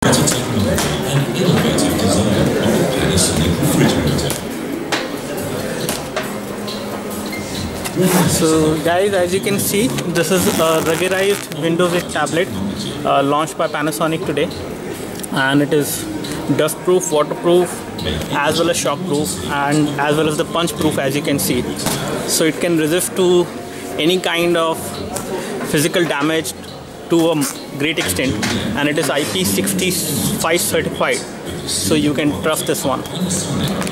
It's a technology and innovative design of the Panasonic refrigerator. So guys, as you can see, this is a ruggedized Windows 8 tablet launched by Panasonic today, and it is dust proof, waterproof, as well as shock proof, and as well as the punch proof, as you can see. So it can resist to any kind of physical damage to a great extent, and it is IP65 certified, so you can trust this one.